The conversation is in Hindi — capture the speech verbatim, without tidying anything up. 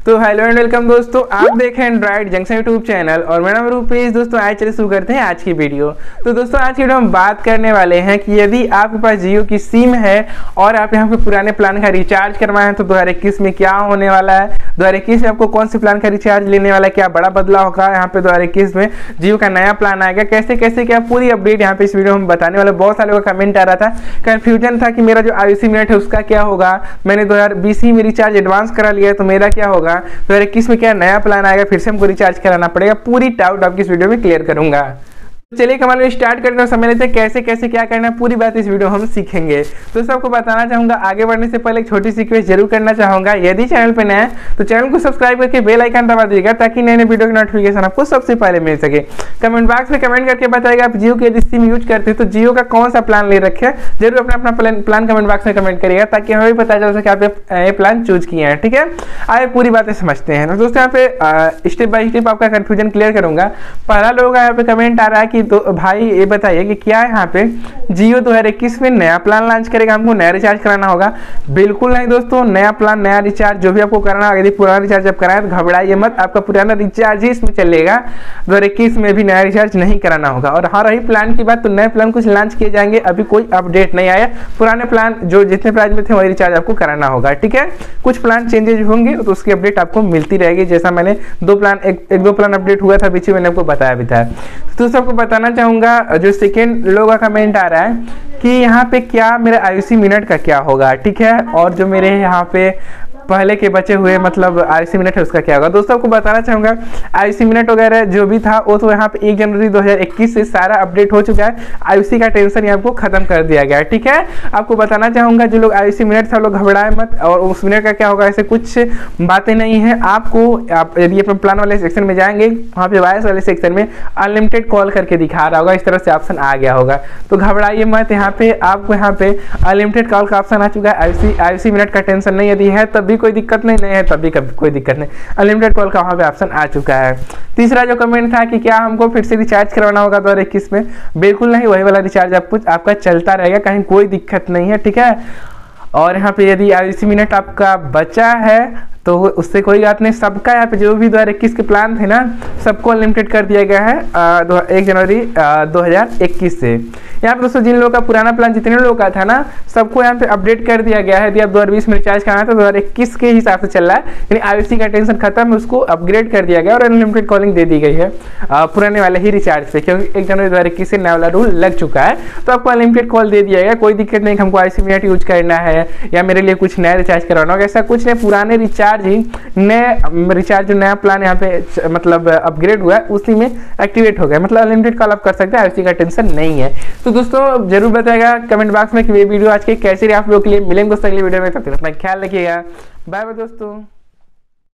तो हेलो एंड वेलकम दोस्तों, आप देखें एंड्रॉइड जंक्शन यूट्यूब चैनल और मेरा नाम रूपेश। दोस्तों आज चलिए शुरू करते हैं आज की वीडियो। तो दोस्तों आज की वीडियो में बात करने वाले हैं कि यदि आपके पास जियो की सिम है और आप यहाँ पे पुराने प्लान का रिचार्ज करवाए हैं तो दो हज़ार इक्कीस में क्या होने वाला है, दो हज़ार इक्कीस में आपको कौन सी प्लान का रिचार्ज लेने वाला है, क्या बड़ा बदलाव होगा यहाँ पे दो हज़ार इक्कीस में, जियो का नया प्लान आएगा, कैसे कैसे क्या पूरी अपडेट यहाँ पे इस वीडियो में बताने वाले। बहुत सारे लोगों का कमेंट आ रहा था, कंफ्यूजन था कि मेरा जो आईसी मिनट है उसका क्या होगा, मैंने दो हज़ार बीस ही में रिचार्ज एडवांस करा लिया है तो मेरा क्या होगा, दो हज़ार इक्कीस में क्या नया प्लान आएगा, फिर से हमको रिचार्ज कराना पड़ेगा। पूरी डाउट आपकी इस वीडियो में क्लियर करूंगा। चलिए कमाल स्टार्ट करते हैं, समझ लेते हैं कैसे कैसे क्या करना है, पूरी बात इस वीडियो हम सीखेंगे। तो सबको बताना चाहूंगा, आगे बढ़ने से पहले एक छोटी सी रिक्वेस्ट जरूर करना चाहूंगा, यदि चैनल पे नया है तो चैनल को सब्सक्राइब करके बेल आइकन दबा दीजिएगा ताकि नए नए वीडियो की नोटिफिकेशन आपको सबसे पहले मिल सके। कमेंट बॉक्स में कमेंट करके बताएगा आप जियो की यदि सिम यूज करते हैं तो जियो का कौन सा प्लान ले रखे हैं, जरूर अपना अपना प्लान प्लान कमेंट बॉक्स में कमेंट करिएगा ताकि हमें भी पता चल सके आप ये प्लान चूज किए हैं। ठीक है, आइए पूरी बातें समझते हैं। दोस्तों यहाँ पे स्टेप बाय स्टेप आपका कंफ्यूजन क्लियर करूंगा। पहला लोग यहाँ पे कमेंट आ रहा है कि भाई ये बताइए कि क्या यहाँ पे जियो दो हज़ार इक्कीस में नया प्लान लॉन्च करेगा, हमको नया रिचार्ज कराना होगा। बिल्कुल नहीं दोस्तों, नया प्लान नया रिचार्ज जो भी आपको कराना होगा, यदि पुराना रिचार्ज आप कराएं तो घबराइए मत, आपका पुराना रिचार्ज ही इसमें चलेगा। दो हज़ार इक्कीस में भी नया रिचार्ज नहीं कराना होगा। और हाँ रही प्लान की बात, तो नए प्लान कुछ लॉन्च किए जाएंगे, अभी कोई अपडेट नहीं आया। पुराने प्लान जो जितने प्राइस में थे वही रिचार्ज आपको कराना होगा। ठीक है, कुछ प्लान चेंजेज होंगे तो उसकी अपडेट आपको मिलती रहेगी, जैसा मैंने दो प्लान एक, एक दो प्लान अपडेट हुआ था बीच में, मैंने आपको बताया भी था। तो सबको बताना चाहूंगा, जो सेकेंड लोगों का कमेंट आ रहा है कि यहाँ पे क्या मेरा आईसी मिनट का क्या होगा। ठीक है, और जो मेरे यहाँ पे पहले के बचे हुए मतलब आईसी मिनट है उसका क्या होगा। दोस्तों आपको बताना चाहूंगा, आईसी मिनट वगैरह जो भी था वो तो यहाँ पे एक जनवरी दो हज़ार इक्कीस से सारा अपडेट हो चुका है। आईसी का टेंशन यहाँ आपको खत्म कर दिया गया है। ठीक है, आपको बताना चाहूंगा जो लोग आईसी मिनट था लोग घबराए मत, और उस मिनट का क्या होगा ऐसे कुछ बातें नहीं है। आपको आप यदि अपने प्लान वाले सेक्शन में जाएंगे, वहाँ पे वायस वाले सेक्शन में अनलिमिटेड कॉल करके दिखा रहा होगा, इस तरह से ऑप्शन आ गया होगा, तो घबराइए मत। यहाँ पे आपको यहाँ पे अनलिमिटेड कॉल का ऑप्शन आ चुका है। आईसी आईसी मिनट का टेंशन नहीं, यदि है तब भी कोई दिक्कत नहीं, नहीं है तब भी कोई दिक्कत नहीं, अनलिमिटेड कॉल का वहाँ पे ऑप्शन आ चुका है। तीसरा जो कमेंट था कि क्या हमको फिर से रिचार्ज करवाना होगा दो हज़ार इक्कीस में, बिल्कुल नहीं, वही वाला रिचार्ज आपको आपका चलता रहेगा, कहीं कोई दिक्कत नहीं है। ठीक है, और यहाँ पे यदि आईसी मिनट आपका बचा है तो उससे कोई बात नहीं, सबका यहाँ पे जो भी दो हज़ार इक्कीस के प्लान थे ना सबको अनलिमिटेड कर दिया गया है आ, एक जनवरी दो हज़ार इक्कीस से। यहाँ पे दोस्तों जिन लोगों का पुराना प्लान जितने लोगों का था ना सबको यहाँ पे अपडेट कर दिया गया है। यदि आप दो हज़ार बीस में रिचार्ज कराना था तो दो हज़ार इक्कीस के हिसाब से चल रहा है, यानी आईसी का टेंशन खत्म है, उसको अपग्रेड कर दिया गया और अनलिमिटेड कॉलिंग दे दी गई है आ, पुराने वाले ही रिचार्ज पे, क्योंकि एक जनवरी दो हज़ार इक्कीस से नया वाला रूल लग चुका है। तो आपको अनलिमिटेड कॉल दे दिया गया, कोई दिक्कत नहीं हमको आईसी मिनट यूज करना है या मेरे लिए कुछ नया रिचार्ज करवाना होगा, ऐसा कुछ नहीं। पुराने रिचार्ज ही रिचार्ज जो नया प्लान यहाँ पे मतलब अपग्रेड हुआ है उसी में एक्टिवेट हो गया, मतलब अनलिमिटेड कॉल आप कर सकते हैं, आईसी का टेंशन नहीं है। तो दोस्तों जरूर बताएगा कमेंट बॉक्स में कि ये वीडियो आज के कैसे रही आप लोगों के लिए। मिलेंगे दोस्तों अगली वीडियो में, तब तक अपना ख्याल रखिएगा, बाय बाय दोस्तों।